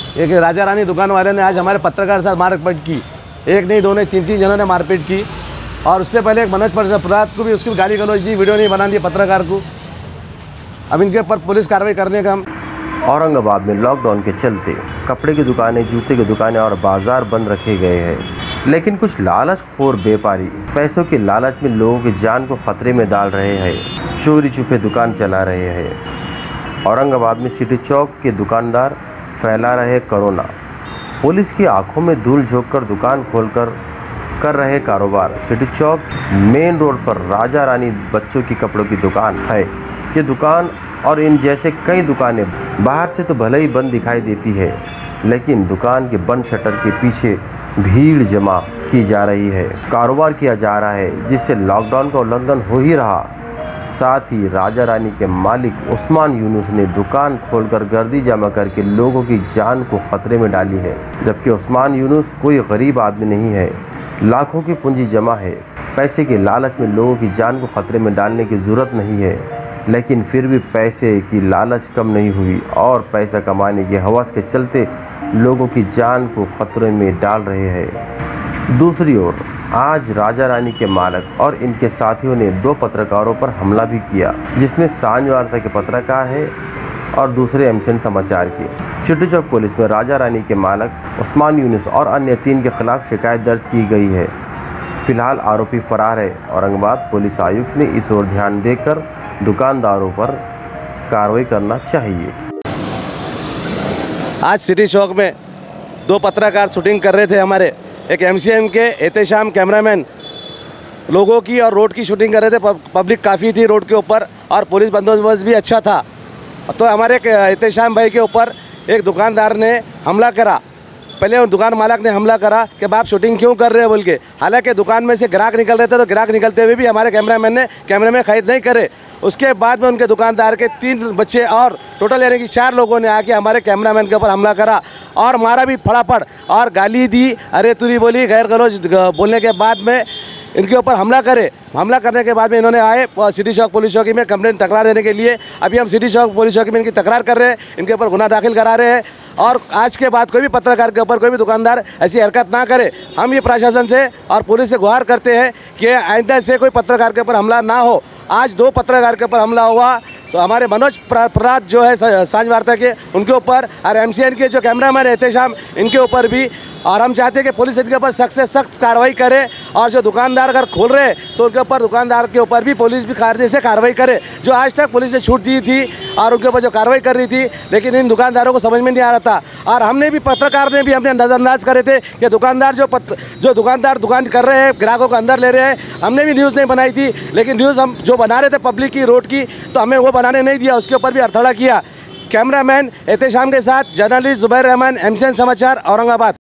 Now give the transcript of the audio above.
एक राजा रानी दुकान वाले ने आज हमारे पत्रकार के साथ मारपीट की। एक नहीं, दो नहीं, तीन जनों ने मारपीट की। और उससे पहले एक मनोज प्रसाद को भी उसकी गाली गलौज दी, वीडियो नहीं बना दी पत्रकार को। अब इनके ऊपर पुलिस कार्रवाई करने का हम। औरंगाबाद में लॉकडाउन के चलते कपड़े की दुकानें, जूते की दुकानें और बाजार बंद रखे गए हैं, लेकिन कुछ लालचखोर व्यापारी पैसों के लालच में लोगों की जान को खतरे में डाल रहे हैं, चोरी छुपे दुकान चला रहे हैं। औरंगाबाद में सिटी चौक के दुकानदार फैला रहे कोरोना। पुलिस की आंखों में धूल झोंककर दुकान खोलकर कर रहे कारोबार। सिटी चौक मेन रोड पर राजा रानी बच्चों की कपड़ों की दुकान है। ये दुकान और इन जैसे कई दुकानें बाहर से तो भले ही बंद दिखाई देती है, लेकिन दुकान के बंद शटर के पीछे भीड़ जमा की जा रही है, कारोबार किया जा रहा है, जिससे लॉकडाउन का उल्लंघन हो ही रहा। साथ ही राजा रानी के मालिक उस्मान यूनुस ने दुकान खोलकर गर्दी जमा करके लोगों की जान को खतरे में डाली है, जबकि उस्मान यूनुस कोई गरीब आदमी नहीं है, लाखों की पूंजी जमा है। पैसे के लालच में लोगों की जान को खतरे में डालने की ज़रूरत नहीं है, लेकिन फिर भी पैसे की लालच कम नहीं हुई और पैसा कमाने के हवस के चलते लोगों की जान को खतरे में डाल रहे हैं। दूसरी ओर आज राजा रानी के मालिक और इनके साथियों ने 2 पत्रकारों पर हमला भी किया, जिसमें सांझ वार्ता के पत्रकार है और दूसरे एमसीएन समाचार के। सिटी चौक पुलिस में राजा रानी के मालिक उस्मान यूनुस और अन्य 3 के खिलाफ शिकायत दर्ज की गई है। फिलहाल आरोपी फरार है। औरंगाबाद पुलिस आयुक्त ने इस ओर ध्यान देकर दुकानदारों पर कार्रवाई करना चाहिए। आज सिटी चौक में 2 पत्रकार शूटिंग कर रहे थे हमारे, एक एमसीएम के एहतेशाम कैमरामैन लोगों की और रोड की शूटिंग कर रहे थे। पब्लिक काफ़ी थी रोड के ऊपर और पुलिस बंदोबस्त भी अच्छा था। तो हमारे एहतेशाम भाई के ऊपर एक दुकानदार ने हमला करा। पहले उन दुकान मालिक ने हमला करा कि आप शूटिंग क्यों कर रहे हो बोल के। हालांकि दुकान में से ग्राहक निकल रहे थे, तो ग्राहक निकलते हुए भी हमारे कैमरामैन ने कैमरे में कैद नहीं करे। उसके बाद में उनके दुकानदार के 3 बच्चे और टोटल यानी कि 4 लोगों ने आके हमारे कैमरामैन के ऊपर हमला करा और मारा भी फटाफट और गाली दी, अरे तुरी बोली, गैर गलौज बोलने के बाद में इनके ऊपर हमला करे। हमला करने के बाद में इन्होंने आए सिटी चौक पुलिस चौकी में कंप्लेंट तकरार देने के लिए। अभी हम सिटी चौक पुलिस चौकी में इनकी तकरार कर रहे हैं, इनके ऊपर गुनाह दाखिल करा रहे हैं और आज के बाद कोई भी पत्रकार के ऊपर, कोई भी दुकानदार ऐसी हरकत ना करे। हम ये प्रशासन से और पुलिस से गुहार करते हैं कि आइंदा से कोई पत्रकार के ऊपर हमला ना हो। आज 2 पत्रकार के ऊपर हमला हुआ, तो हमारे मनोज प्रसाद जो है सांझ वार्ता के, उनके ऊपर और एमसीएन के जो कैमरामैन एहतेशाम, इनके ऊपर भी। और हम चाहते हैं कि पुलिस इनके ऊपर सख्त से सख्त कार्रवाई करे और जो दुकानदार अगर खोल रहे हैं तो उनके ऊपर, दुकानदार के ऊपर भी पुलिस भी कायदे से कार्रवाई करे। जो आज तक पुलिस ने छूट दी थी और उनके ऊपर जो कार्रवाई कर रही थी, लेकिन इन दुकानदारों को समझ में नहीं आ रहा था। और हमने भी, पत्रकार ने भी हमने नज़रअंदाज करे थे कि दुकानदार जो दुकानदार दुकान कर रहे हैं, ग्राहकों को अंदर ले रहे हैं। हमने भी न्यूज़ नहीं बनाई थी, लेकिन न्यूज़ हम जो बना रहे थे पब्लिक की, रोड की, तो हमें वो बनाने नहीं दिया, उसके ऊपर भी हड़ताल किया। कैमरामैन एहतेशाम के साथ जर्नलिस्ट जुबैर रहमान, एमसीएन समाचार, औरंगाबाद।